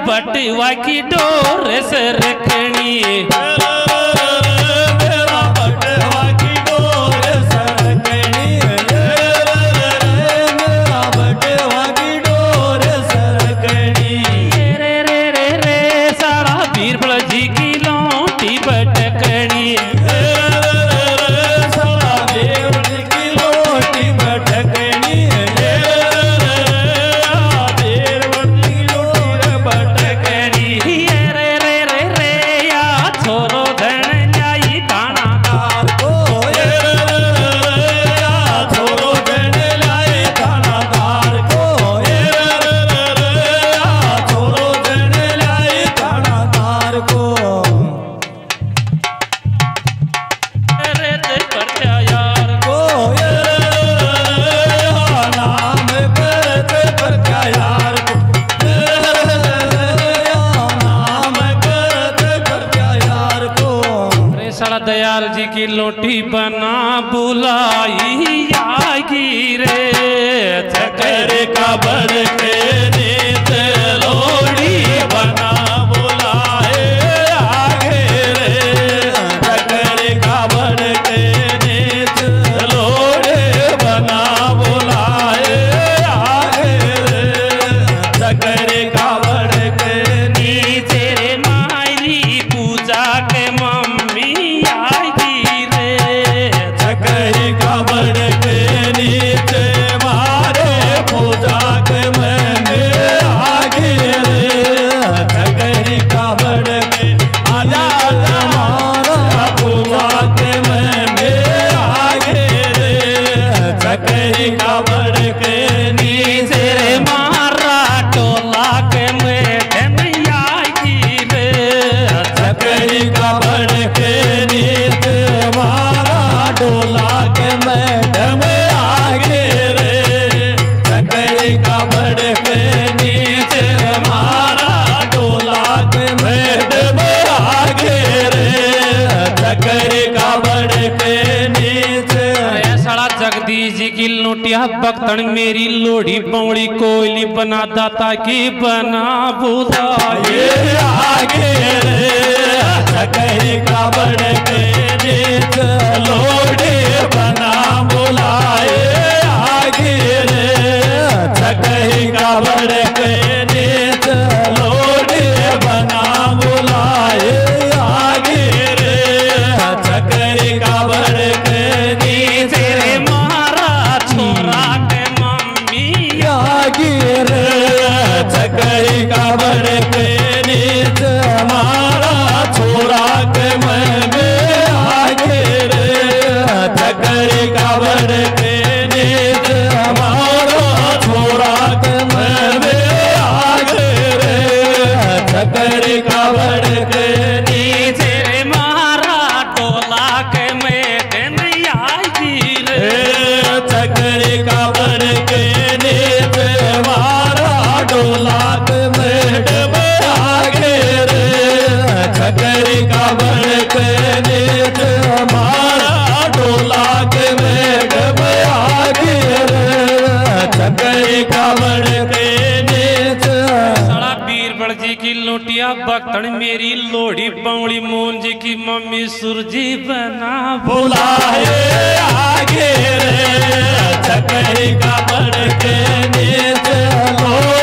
बटवा की डोर सरकनी मेरा बटवा की डोर सरकनी मेरा बटवा की डोर सरकनी रे रे रे रे सारा बीरबल जी की लौटी बटकनी सारा बीरबल की लौटी बटकनी बीरबल की लौटी बटकनी रे रे रे रे या छोरो धन लाई दाना दार को छोरो धन लाई दाना दार को छोरो धन लाई दाना दार को रे परचा यार को नाम करते परचा यार को नाम करते परचा यार को रे साला दयाल जी की लोटी बना बुलाई आगी रे चकर का बड़ के नीत लोड़ी बना बुलाए आगे रे चकर का बड़ के नीत लोड़ी बना बुलाए आगे रे चकर का बड़ के नीचे रे मायरी पूजा के मम्मी आगी रे चकर का बड़ के नीत मारे पूजा के मैंने आगे रे चकर का बड़ के आजा हमारा पूजा के मैंने आगे रे चकर का बड़ के नीचे रे मारा टोला के मेढन आगी रे चकर का बड़ के नीत मारा डोला के मैडम आगे रे चकर का बड़ के नीत मारा डोला के मैडम आगे रे चकर का बड़ के नीत अरे साला जगदीश जी की लोटिया बख्तन मेरी लोड़ी पौड़ी कोयली बना दाता की बना बुलाए ये आगे रे चकर का बड़ के नीत लोड़ी बना बुलाए आगे रे चकर का बड़ के नीत लोड़ी बना बुलाए आगे रे चकर का बड़ के नीत रे मारा छोरा के मम्मी आगे रे चकर का बड़ के नीत हमारा छोरा के मैं आगे रे चकर का बड़ के नीत हमारा छोरा के मैं आगे रे चकर का बड़ के नीत रे मारा टोला के मेढन आगी रे चकर का बड़ के नीत हमारा डोला के मैडम आगे रे चकर का बड़ के नीत हमारा डोला के मैडम आगे रे चकर का बड़ के नीत साला बीरबल जी की लोटिया बख्तन मेरी लोड़ी पौड़ी मोहन जी की मम्मी सुरजी बना बुलाए आगे रे चकर का बड़ के नीत